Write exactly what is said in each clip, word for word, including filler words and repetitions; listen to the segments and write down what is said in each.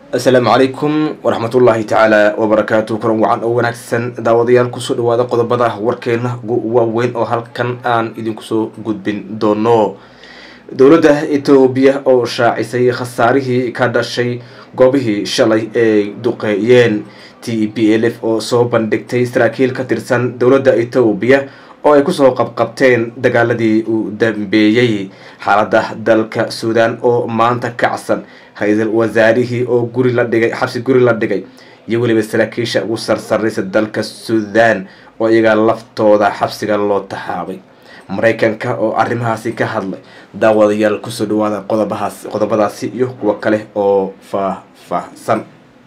السلام عليكم ورحمة الله تعالى وبركاته. كرم وعن أو ونكسن داوديال كسر وهذا قد بدأ وركينا وين أو هل كان آن إذن كسر جود بين دونو دولة إثيوبيا أو شاعسي خساره كذا شيء قبيه شلي دقيقين تي بي إل إف أو صوبان دكتي سراكيل كترسان دولة إثيوبيا oo ay ku soo qabqabteen dagaaladii u dambeeyay xaalada dalka Suudaan oo maanta ka caasan ra'iisul wasaarihii oo guri la dhigay xabsi guri la dhigay iyo waliba saraakiisha ugu sarsaraysa dalka Suudaan oo iyaga laftooda xabsiga loo taxaabay Mareykanka oo arrimahaasi ka hadlay daawadayaal ku soo dhawaada qodobahaas qodobadaasi iyo kuwa kale oo faahfaahsan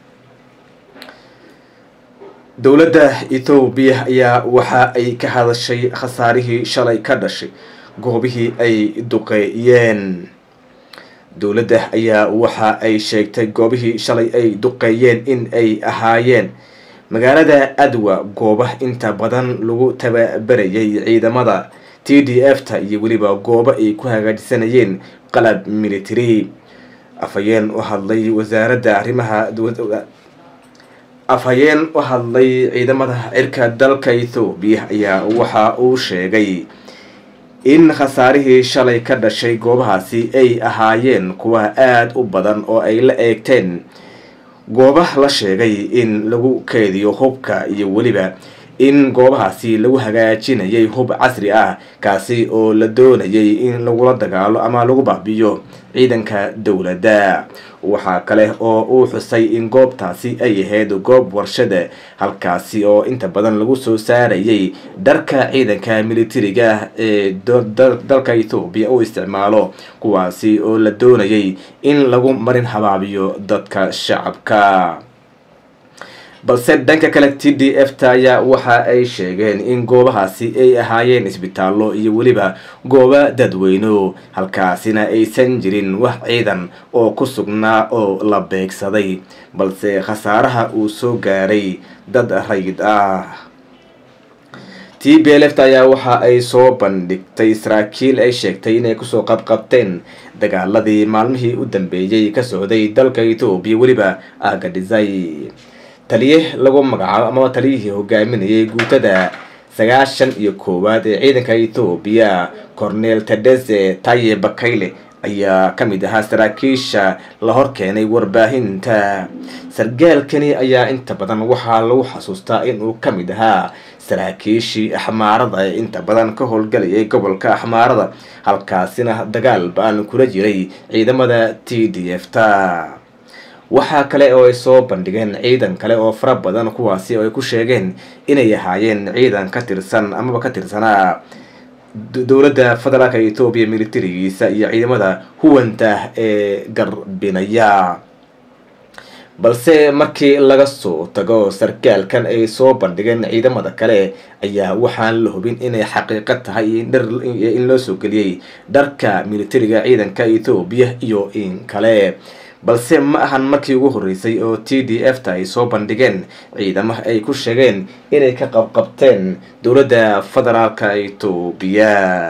dowladda Itoobiya ayaa waxa ay ka hadashay khasaarihii shalay ka dhashay goobihii ay duqeeyeen dowladda ayaa waxa ay sheegtay goobihii shalay ay duqeeyeen in ay ahaayeen magaalada Adwa goobaha inta badan lagu tababarayay ciidamada T D F ta iyo waliba goobo ay ku hagaajisanayeen qalab military afayeen u hadlay wasaaradda arrimaha afhayeen u hadlay ciidamada cirka dalka Itoobiya ayaa waxa uu sheegay in khasaarihii shalay ka dhashay goobahaasi ay ahaayeen kuwa aad u badan oo ay la eegteen goobaha la sheegay in lagu keediyo hubka iyo waliba in goobahaasi lagu hagaajinayay hub casri ah kaasi oo la doonayay in lagu la dagaalo ama lagu baabiyo ciidanka dowladda waxa kale oo uu xusay in goobtaasi ay ahayd goob warshada halkaasi oo inta badan lagu soo saarayay dharka ciidanka militariga ee dalka Itoobiya oo isticmaalo kuwaasi oo la doonayay in lagu marin habaabiyo dadka shacabka balse dhanka kale T D F ta ayaa waxa ay sheegeen in goobahaasi ay ahaayeen isbitaallo iyo waliba goobo dadweyne halkaasina aysan jirin wax ciidan oo ku sugnaa oo la beegsaday balse khasaaraha uu soo gaaray dad rayid ah T B L F ta ayaa waxa ay soo bandhigtay saraakiil ay sheegtay inay ku soo qabqabteen dagaaladii maalmihii u dambeeyay ka socday dalka Itoobiya waliba Agadizay taliye lagu magacaabo ama taliyihii hogaaminayay guutada sagaashan iyo koowaad ee ciidanka Itoobiya Colonel Tadesse Taye Bakayle ayaa kamid ahaa saraakiisha la hor keenay warbaahinta sargaalkani ayaa inta badan waxaa lagu xasuustaa in uu kamid ahaa saraakiishii Axmaarada ee inta badan ka howlgalayay gobolka Axmaarada halkaasina dagaal baan kula jiray ciidamada T D F ta waxa kale oo ay soo bandhigeen ciidan kale oo fara badan kuwaasi oo ay ku sheegeen inay ahaayeen ciidan ka tirsan ama ka tirsanaa dowladda federaalka Itoobiya militarigiisa iyo ciidamada huwanta ee garbinaya balse markii laga soo tago sarkaalkan ay soo bandhigeen ciidamada kale ayaa waxaan la hubin inay xaqiiqo tahay in loo soo geliyay dharka militariga ciidanka Itoobiya iyo in kale balse ma ahan markii ugu horeysay oo T D F ta ay soo bandhigeen ciidamada ay ku sheegeen inay ka qabqabteen dowladda federaalka Itoobiya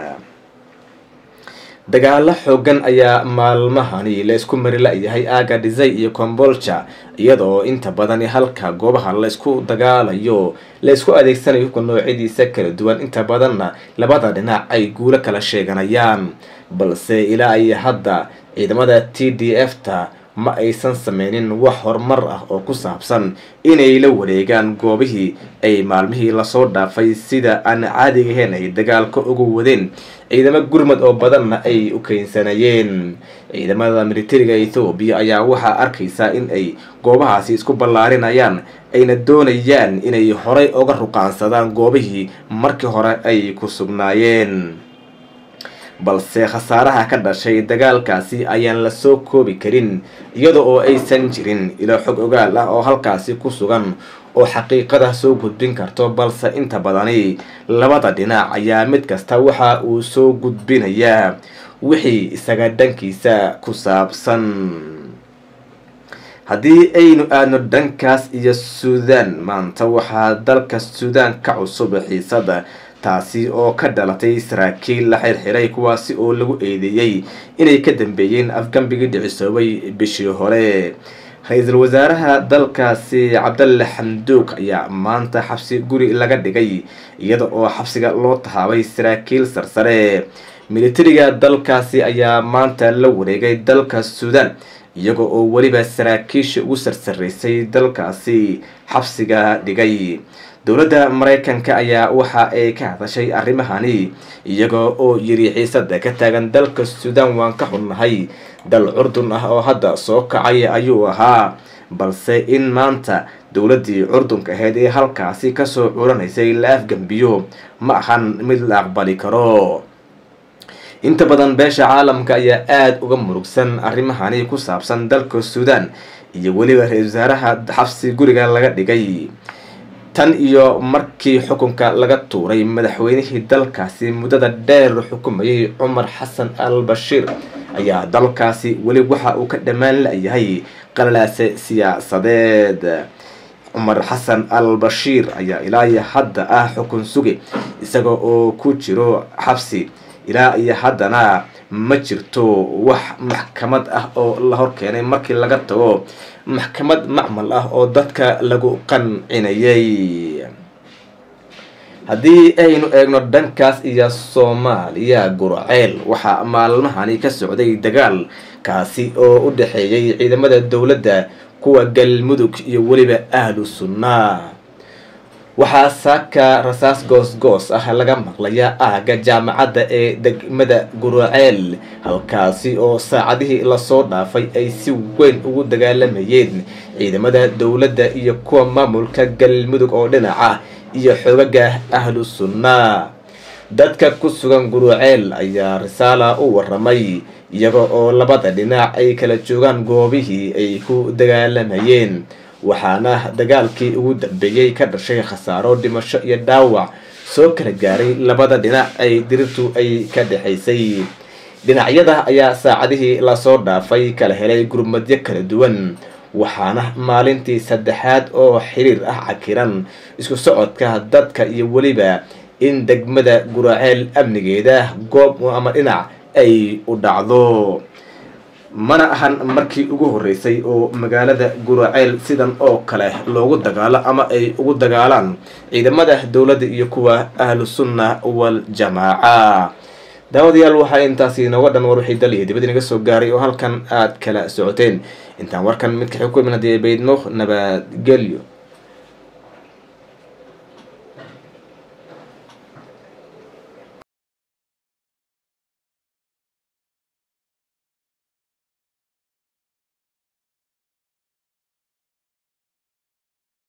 dagaalo xooggan ayaa maalmahani la isku mari la yahay Agadizay iyo Kombolcha iyadoo inta badan halka goobaha la isku dagaalayo la isku adeegsanayo ku noocyadiisa kala duwan inta badanna labada dhinac ay guulo kala sheeganayaan balse ilaa ay hadda ciidamada T D F ta ma aysan sameynin wax horumar ah oo ku saabsan inay la wareegaan goobihii ay maalmihii la soo dhaafay sida aan caadiga ahayn ay dagaalka ugu wadeen ciidamo gurmad oo badanna ay u keensanayeen ciidamada militariga Itoobiya ayaa waxa arkaysa in ay goobahaasi isku ballaarinayaan ayna doonayaan inay horay uga ruqaansadaan goobihii markii hore ay ku sugnaayeen balse khasaaraha ka dhashay dagaalkaasi ayaan la soo koobi karin iyadoo oo aysan jirin ilo xog ogaal ah oo halkaasi ku sugan oo xaqiiqada soo gudbin karto balse inta badani labada dhinac ayaa mid kasta waxa uu soo gudbinayaa wixii isaga dhankiisa ku saabsan haddii aynu aadno dhankaas iyo Suudaan maanta waxaa dalka Suudaan ka cusub xiisada taasi oo ka dhalatay saraakiil la xirxiray kuwaasi oo lagu eedeeyay inay ka dambeeyeen afgambigii dhicisoobay bishii hore ra-iisul wasaaraha dalkaasi cabdalle xamduug ayaa maanta xabsi guri laga dhigay iyada oo xabsiga loo tahaabay saraakiil sarsare. militariga dalkaasi ayaa maanta la wareegay dalka suudaan iyaga oo weliba saraakiisha ugu sarsareysay dalkaasi xabsiga dhigay. dowladda maraykanka ayaa waxa ay ka hadashay arrimahani iyaga oo yiri xiisada ka taagan dalka suudaan waan ka xunnahay, dal curdun ah oo hadda soo kacay ayuu ahaa, balse in maanta dowladdii curdunka ahayd ee halkaasi kasoo curanaysay la afgambiyo ma ahan mid la aqbali karo. inta badan beesha caalamka ayaa aada uga murugsan arrimahani ku saabsan dalka suudaan iyo weliba ra-iisul wasaaraha xabsi guriga laga dhigay. tan iyo markii xukunka laga tuuray madaxweynihii dalkaasi muddada dheer xukumayay cumar xasan al bashiir ayaa dalkaasi weli waxa uu ka dhammaan la-yahay qalalaase siyaasadeed. cumar xasan al bashiir ayaa ilaa iyo hadda ah xukun sugi isaga oo ku jiro xabsi. ilaa iyo haddana ma jirto wax maxkamad ah oo la horkeenay markii laga tago maxkamad macmal ah oo dadka lagu qancinayay. haddii aynu eegno dhankaas iyo soomaaliya, gurceel waxaa maalmahani ka socday dagaal kaasi oo u dhexeeyay ciidamada dowladda, kuwa galmudug iyo weliba ahlu sunna. waxaa saaka rasaas goos-goos ah laga maqlayaa aaga jaamacadda ee degmada gurceel, halkaasi oo saacadihii lasoo dhaafay ay si weyn ugu dagaalamayeen ciidamada dowladda iyo kuwa maamulka galmudug oo dhinaca iyo xoogaga ahlu sunna. dadka ku sugan gurceel ayaa risaala u waramay iyaga oo labada dhinac ay kala joogaan goobihii ay ku dagaalamayeen, waxaana dagaalkii ugu dambeeyay ka dhashay khasaaro dhimasho iyo dhaawac soo kala gaaray labada dhinac ay dirirtu ay ka dhexaysay. dhinacyada ayaa saacadihii lasoo dhaafay kala helay gurmadyo kala duwan, waxaana maalintii saddexaad oo xiriir ah cakiran isku socodka dadka iyo weliba in degmada gurceel amnigeeda goob ama dhinac ay u dhacdo. mana ahan markii ugu horeysay oo magaalada gurceel sidan oo kale loogu dagaalo ama ay ugu dagaalaan ciidamada dowladda iyo kuwa ahlu sunna wal jamaaca. daawadayaal waxaa intaasi inooga dhan war wixii dal iyo dibadda inaga soo gaaray oo halkan aad kala socoteen. intaan warkan mid ka xukumin haddii ay baydno nabadgelyo.